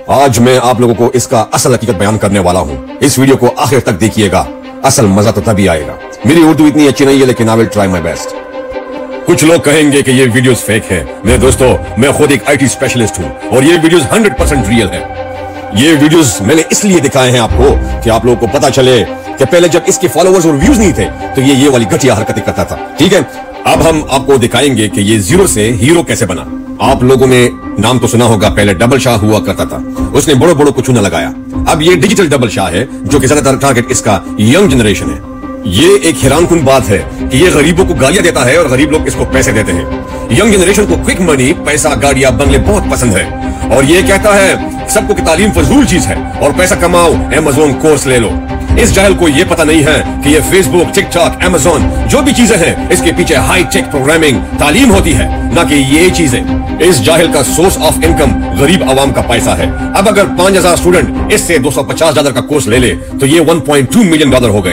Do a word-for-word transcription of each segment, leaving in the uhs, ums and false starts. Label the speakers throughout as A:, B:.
A: آج میں آپ لوگوں کو اس کا اصل حقیقت بیان کرنے والا ہوں. اس ویڈیو کو آخر تک دیکھیے گا, اصل مزہ تو تبھی آئے گا. میری اردو اتنی اچھی نہیں ہے لیکن آئی ول ٹرائی مائی بیسٹ. کچھ لوگ کہیں گے کہ یہ ویڈیوز فیک ہیں. میرے دوستو, میں خود ایک آئی ٹی اسپیشلسٹ ہوں اور یہ ویڈیوز ہنڈریڈ پرسینٹ ریئل ہے. یہ ویڈیوز میں نے اس لیے دکھائے ہیں آپ کو کہ آپ لوگوں کو پتا چلے کہ پہلے جب اس کے فالوورز اور ویوز نہیں تھے تو یہ یہ والی گھٹیا حرکتیں کرتا تھا. ٹھیک ہے, اب ہم آپ کو دکھائیں گے کہ یہ زیرو سے ہیرو کیسے بنا. آپ لوگوں نے نام تو سنا ہوگا, پہلے ڈبل شاہ ہوا کرتا تھا, اس نے بڑوں بڑوں کو چونا لگایا. اب یہ ڈیجیٹل ڈبل شاہ ہے جو کہ زیادہ تر ٹارگٹ اس کا ینگ جنریشن ہے. یہ ایک حیران کن بات ہے کہ یہ غریبوں کو گالیاں دیتا ہے اور غریب لوگ اس کو پیسے دیتے ہیں. ینگ جنریشن کو کوئک منی, پیسہ, گاڑیاں, بنگلے بہت پسند ہے اور یہ کہتا ہے سب کو کہ تعلیم فضول چیز ہے اور پیسہ کماؤ, ایمیزون کورس لے لو. اس جاہل کو یہ پتہ نہیں ہے کہ یہ Facebook, TikTok, Amazon جو بھی چیزیں ہیں اس کے پیچھے ہائی ٹیک پروگرامنگ, تعلیم ہوتی ہے, نہ کہ یہ چیزیں. اس جاہل کا سورس آف انکم غریب عوام کا پیسہ ہے. اب اگر پانچ ہزار اسٹوڈنٹ اس سے دو سو پچاس ڈالر کا کورس لے لے تو یہ one point two million dollar ہو گئے.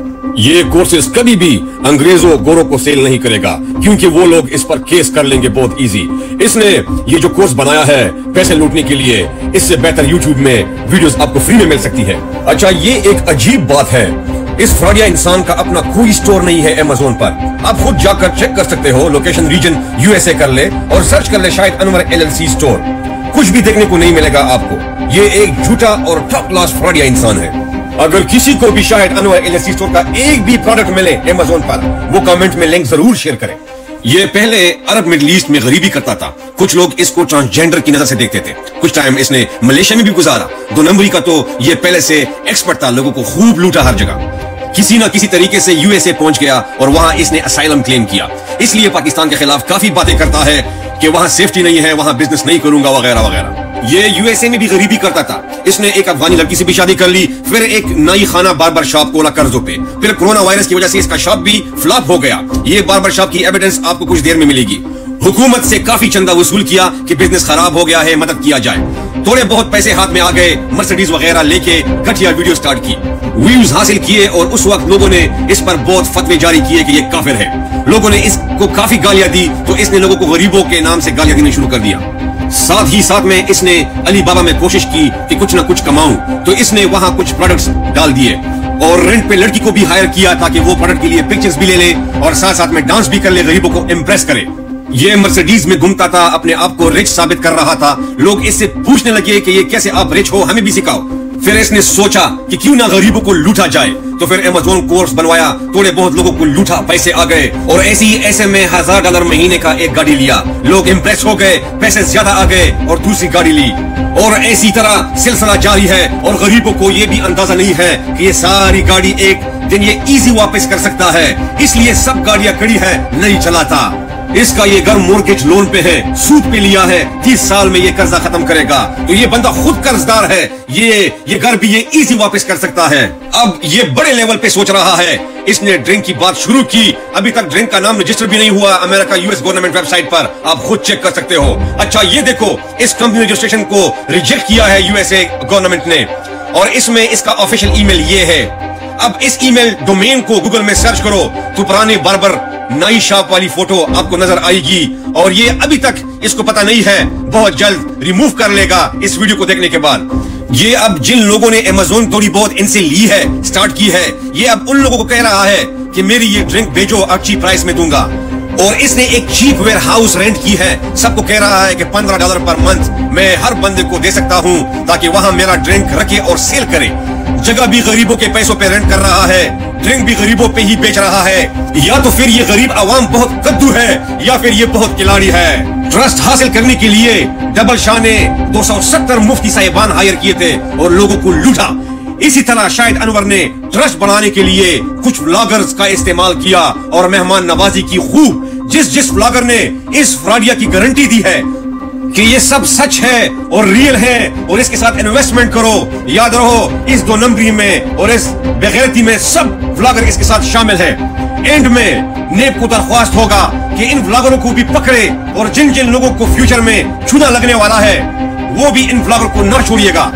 A: یہ کورسز کبھی بھی انگریزوں گوروں کو سیل نہیں کرے گا کیونکہ وہ لوگ اس پر کیس کر لیں گے بہت ایزی. اس نے یہ جو کورس بنایا ہے پیسے لوٹنے کے لیے, اس سے بہتر یوٹیوب میں ویڈیوز آپ کو فری میں مل سکتی ہے. اچھا, یہ ایک عجیب بات ہے, اس فراڈیا انسان کا اپنا کوئی سٹور نہیں ہے ایمیزون پر. آپ خود جا کر چیک کر سکتے ہو, location region U S A کر لے اور سرچ کر لے Shahid Anwar L L C store. کچھ بھی دیکھنے کو نہیں ملے گا آپ کو. یہ ایک جھوٹا اور ٹاپ کلاس فراڈیا انسان ہے. اگر کسی کو بھی Shahid Anwar L L C store کا ایک بھی پروڈکٹ ملے ایمیزون پر, وہ کامنٹ میں لنک ضرور شیئر کریں. یہ پہلے عرب مڈل ایسٹ میں غریبی کرتا تھا. کچھ لوگ اس کو ٹرانسجینڈر کی نظر سے دیکھتے تھے. کچھ ٹائم اس نے ملیشیا میں بھی گزارا. دو نمبری کا تو یہ پہلے سے ایکسپرٹ تھا, لوگوں کو خوب لوٹا ہر جگہ. کسی نہ کسی طریقے سے یو ایس اے پہنچ گیا اور وہاں اس نے اسائلم کلیم کیا. اس لیے پاکستان کے خلاف کافی باتیں کرتا ہے کہ وہاں سیفٹی نہیں ہے, وہاں بزنس نہیں کروں گا وغیرہ وغیرہ. یہ یو ایس اے میں بھی غریبی کرتا تھا. اس نے ایک افغانی لڑکی سے بھی شادی کر لی, پھر ایک نائی خانہ باربر شاپ کھولا قرضوں پہ, پھر کورونا وائرس کی وجہ سے اس کا شاپ بھی فلاپ ہو گیا. یہ باربر شاپ کی ایویڈنس آپ کو کچھ دیر میں ملے گی. حکومت سے کافی چندہ وصول کیا کہ بزنس خراب ہو گیا ہے, مدد کیا جائے. تھوڑے بہت پیسے ہاتھ میں آ گئے, مرسیڈیز وغیرہ لے کے گھٹیا ویڈیو سٹارٹ کی, ویوز حاصل کیے اور اس وقت لوگوں نے اس پر بہت فتوے جاری کیے کہ یہ کافر ہے. لوگوں نے اس کو کافی گالیاں دی تو اس نے لوگوں کو غریبوں کے نام سے گالیاں دینے شروع کر دیا. ساتھ ہی ساتھ میں اس نے علی بابا میں کوشش کی کہ کچھ نہ کچھ کماؤں, تو اس نے وہاں کچھ پروڈکٹس ڈال دیے اور رینٹ پہ لڑکی کو بھی ہائر کیا تاکہ وہ پروڈکٹ کے لیے پکچرز بھی لے لے اور ساتھ ساتھ میں ڈانس بھی کر لے, غریبوں کو امپریس کرے. یہ مرسیڈیز میں گھومتا تھا, اپنے آپ کو رچ ثابت کر رہا تھا. لوگ اس سے پوچھنے لگے کہ یہ کیسے آپ رچ ہو, ہمیں بھی سکھاؤ. پھر اس نے سوچا کہ کیوں نہ غریبوں کو لوٹا جائے, تو پھر ایمیزون کورس بنوایا. تھوڑے بہت لوگوں کو لوٹا, پیسے آ گئے اور ایسے ہی ایسے میں ہزار ڈالر مہینے کا ایک گاڑی لیا. لوگ امپریس ہو گئے, پیسے زیادہ آ گئے اور دوسری گاڑی لی. اور ایسی طرح سلسلہ جاری ہے اور غریبوں کو یہ بھی اندازہ نہیں ہے کہ یہ ساری گاڑی ایک دن یہ ایزی واپس کر سکتا ہے, اس لیے سب گاڑیاں کھڑی ہے, نہیں چلاتا. اس کا یہ گھر مورگیج لون پہ ہے, سود پہ لیا ہے, تیس سال میں یہ قرضہ ختم کرے گا. تو یہ بندہ خود قرضدار ہے, یہ یہ گھر بھی یہ ایزی واپس کر سکتا ہے. اب یہ بڑے لیول پہ سوچ رہا ہے. اس نے ڈرنک کی بات شروع کی, ابھی تک ڈرنک کا نام رجسٹر بھی نہیں ہوا امریکہ U S government website پر, آپ خود چیک کر سکتے ہو. اچھا, یہ دیکھو, اس کمپنی رجسٹریشن کو ریجیکٹ کیا ہے یو ایس اے گورنمنٹ نے, اور اس میں اس کا آفیشیل ای میل یہ ہے. اب اس ای میل ڈومین کو گوگل میں سرچ کرو تو پرانے باربر نائی شاپ والی فوٹو آپ کو نظر آئے گی, اور یہ ابھی تک اس کو پتا نہیں ہے, بہت جلد ریموو کر لے گا اس ویڈیو کو دیکھنے کے بعد. یہ اب جن لوگوں نے ایمیزون تھوڑی بہت ان سے لی ہے, سٹارٹ کی ہے, یہ اب ان لوگوں کو کہہ رہا ہے کہ میری یہ ڈرنک بھیجو, اچھی پرائس میں دوں گا. اور اس نے ایک چیپ ویئر ہاؤس رینٹ کی ہے, سب کو کہہ رہا ہے کہ پندرہ ڈالر پر منتھ میں ہر بندے کو دے سکتا ہوں تاکہ وہاں میرا ڈرنک رکھے اور سیل کرے. جگہ بھی غریبوں کے پیسوں پہ رینٹ کر رہا ہے, ڈرنک بھی غریبوں پہ ہی بیچ رہا ہے. یا تو پھر یہ غریب عوام بہت کدو ہے یا پھر یہ بہت کھلاڑی ہے. ٹرسٹ حاصل کرنے کے لیے ڈبل شاہ نے دو سو ستر مفتی صاحبان ہائر کیے تھے اور لوگوں کو لوٹا. اسی طرح شاہد انور نے ٹرسٹ بنانے کے لیے کچھ ولاگرز کا استعمال کیا اور مہمان نوازی کی خوب. جس جس ولاگر نے اس فراڈیا کی گارنٹی دی ہے کہ یہ سب سچ ہے اور ریئل ہے اور اس کے ساتھ انویسٹمنٹ کرو, یاد رہو اس دو نمبری میں اور اس بغیرتی میں سب ولاگر اس کے ساتھ شامل ہے. اینڈ میں نیب کو درخواست ہوگا کہ ان ولاگروں کو بھی پکڑے اور جن جن لوگوں کو فیوچر میں چونا لگنے والا ہے وہ بھی ان ولاگر کو نہ چھوڑیے گا.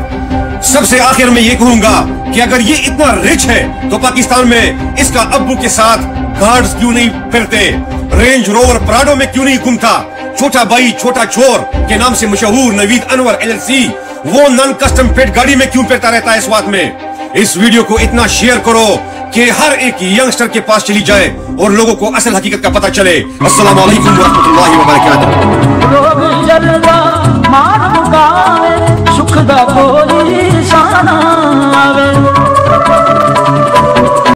A: سب سے آخر میں یہ کہوں گا کہ اگر یہ اتنا رچ ہے تو پاکستان میں اس کا ابو کے ساتھ گارڈز کیوں نہیں پھرتے, رینج روور پراڈو میں کیوں نہیں گھومتا, چھوٹا بھائی چھوٹا چور کے نام سے مشہور نوید انور ایل ایل سی वो नन कस्टम फिट गाड़ी में क्यों फिरता रहता है स्वाद में? इस वीडियो को इतना शेयर करो कि हर एक यंगस्टर के पास चली जाए और लोगों को असल हकीकत का पता चले। अस्सलाम वालेकुम व रहमतुल्लाहि व बरकातहू।